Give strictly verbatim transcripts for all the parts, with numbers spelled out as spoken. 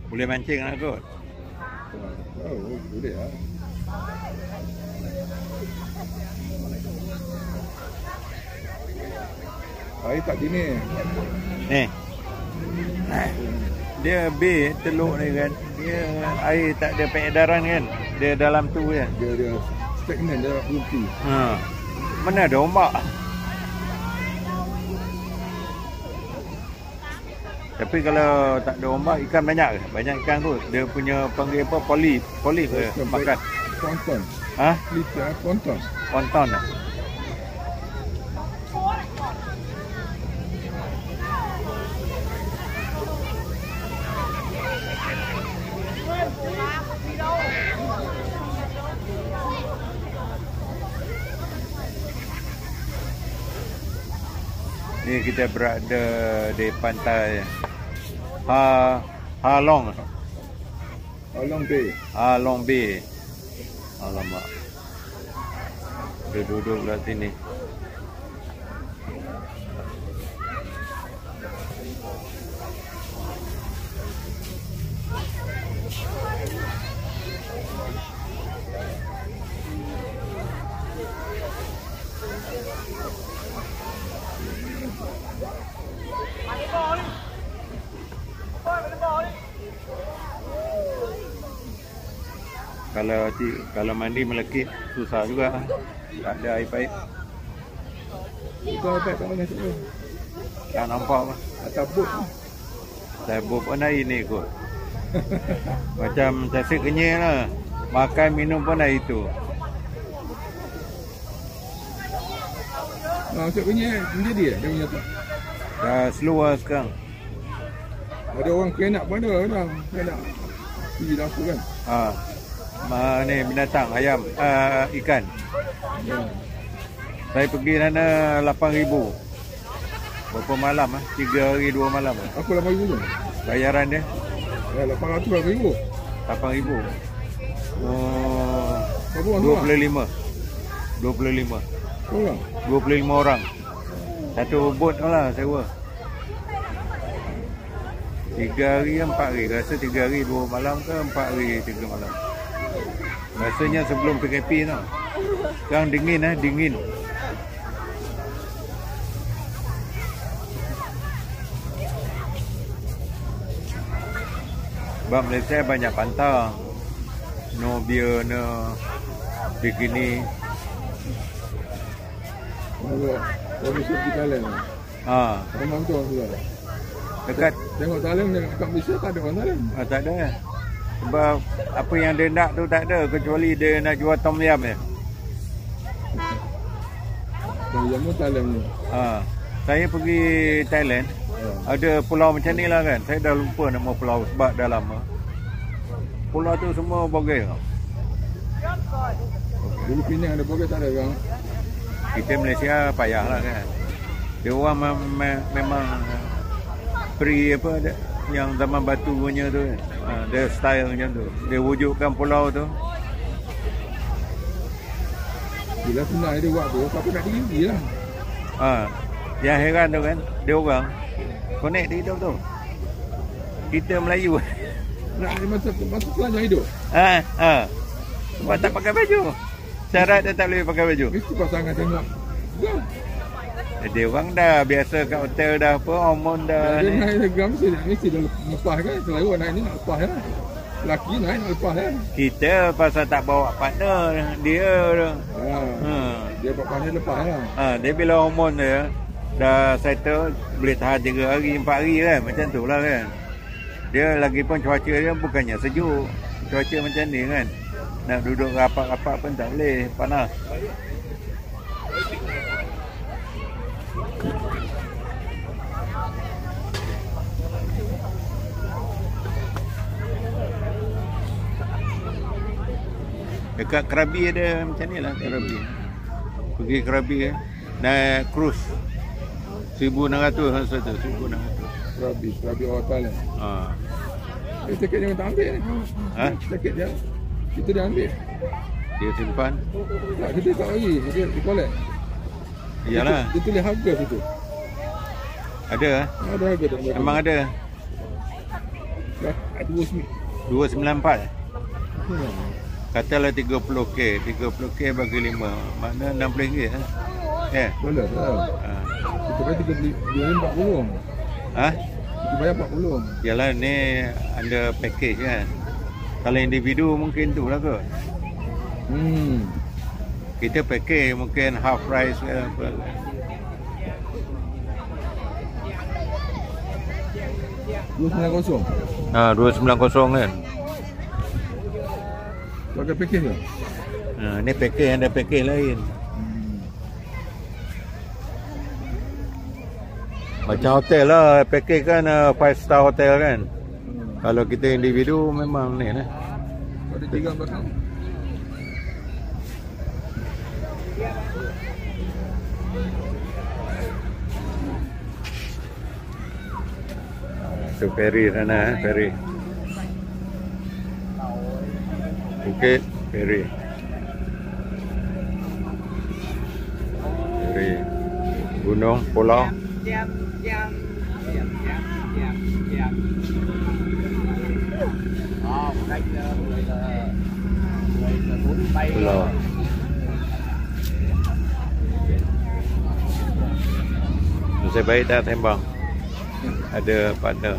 Boleh mancing lah kot. Oh, boleh lah. Air tak gini. Ni. Dia B teluk ni kan. Dia air tak ada peredaran kan. Dia dalam tu je. Dia dia stagnan, dia berhenti. Ha. Mana ada ombak? Tapi kalau tak ada ombak, ikan banyak ke? Banyak ikan tu. Dia punya panggil apa? Polip. Polip ke? Makan. Ponton. Ha? Lita ponton. Ponton lah. Ni kita berada di pantai Ha Ha Long. Ha Long Bay. Ha Long Bay. Alamak. Dia duduk kat sini. Kalau kalau mandi melekit susah juga. Tak ada air paip. Itu air paip kat mana tu? Tak nampak mah. Atas bot. Saya bot pun air ni kot. Macam saya kenyal lah. Makan minum pun air tu. Ah, macam punya menjadi eh dia punya tu. Dah slow lah sekarang. Ada orang kenak pun ada orang. Kenak. Pergi laku kan. Ha. Ma, ni binatang, ayam, uh, ikan. Ya. Saya pergi sana lapan ribu. Berapa malam ah? tiga hari dua malam ah. Aku lapan ribu tu. Bayaran dia Ya, lapan ratus ribu. lapan ribu. Oh, Berapa orang dua tu? puluh lima. dua puluh lima. Orang. dua puluh lima orang. Satu bot lah sewa. tiga hari empat hari. Rasa tiga hari dua malam ke empat hari tiga malam. Rasanya sebelum P K P tau. Sekarang dingin lah, dingin. Sebab Malaysia banyak pantang. No beer, no bikini. Kalau orang mesti pergi Thailand. Ha, Memang tu orang tu. dekat Tengok Thailand dengan kat Malaysia tak ada orang Thailand. ah, tak ada. Sebab apa yang dia nak tu tak ada kecuali dia nak jual tom yam je. Dan yang pun Thailand ni. Ha, saya pergi Thailand. Ya. Ada pulau macam ni lah kan. Saya dah lupa nama pulau sebab dah lama. Pulau tu semua bogel. Dulu Penang ada bogel tak ada orang. Kita Malaysia payah lah kan. Dia orang me me memang pre apa ada yang zaman batu punya tu kan. Ha, dia style macam tu. Dia wujudkan pulau tu. Bila senang dia buat tu, siapa nak tinggi lah. Ha, yang heran tu kan, dia orang connect dia hidup tu. Kita Melayu. Nak ada masa, masa pelajar hidup. Ha, ha. Sebab tak pakai baju. Syarat dia tak boleh pakai baju. Mesti pasangan tengok. Gam. Dia orang dah biasa kat hotel dah apa, hormon dah. Dia Ni. naik gam mesti, mesti dah lepas kan. Selalu naik ni nak lepas kan. Lelaki naik nak lepas kan. Kita pasal tak bawa partner. Dia Ha. ha. Dia bapak ni lepas lah. Ha, dia bila hormon dia dah settle boleh tahan tiga hari empat hari kan. Macam tu lah kan. Dia lagi pun cuaca dia bukannya sejuk. Cuaca macam ni kan. Nak duduk rapat-rapat pun tak boleh. Panas. Dekat Krabi ada macam ni lah. Krabi. Pergi Krabi eh. Naik cruise seribu enam ratus rasa tu. seribu enam ratus. Krabi, Krabi hotel ni. Ha. Eh, tiket jangan tak ambil ni. Ha? Tiket dia. Kita dah ambil. Dia simpan. Tak, kita tak lagi. Dia, dia collect. Iyalah. Dia, dia tulis harga situ. Ada eh? Ada harga tak? Memang ada. dua sembilan empat. Katalah tiga puluh K, tiga puluh K bagi lima, makna enam puluh ringgit eh. Ya. Boleh tak? Ha. Kita bayar tiga puluh, empat puluh. Ha? Kita bayar empat puluh. Yalah ni ada package kan. Kalau individu mungkin tu lah kot. Hmm. Kita package mungkin half price ke apa. dua sembilan kosong. Ha, dua sembilan kosong kan. Pakai package ke? Ha, ni package, ada package lain. Hmm. Macam hotel lah, package kan five star hotel kan. Hmm. Kalau kita individu memang ni lah. Ada tiga belakang. Tu ferry sana, eh, ferry. Bukit, ferry. Ferry. Gunung, pulau. Pulau. Saya baik dah tembang. Ada partner.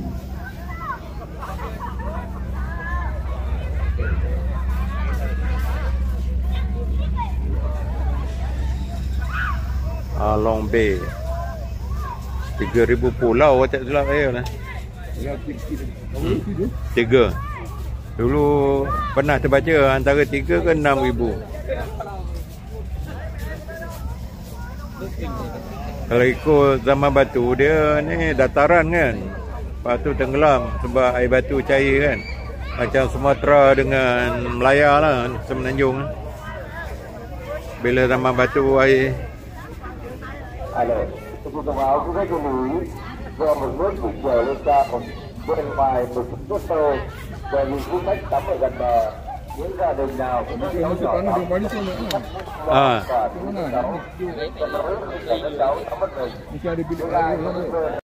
Along Bay. tiga ribu pulau tak silap saya lah. Tiga. Dulu pernah terbaca antara tiga ke enam ribu. Kalau ikut zaman batu dia ni dataran kan. Lepas tu tenggelam sebab air batu cair kan. Macam Sumatera dengan Melaya lah, Semenanjung. Bila zaman batu air. Alo, tôi thông báo quý khách lưu ý do mực nước bị trời lên cao bên ngoài mực nước sâu và những du khách tắm ở gần bờ. Những gia đình nào cũng có cháu nhỏ tắm À. và cháu cháu tắm mất mình.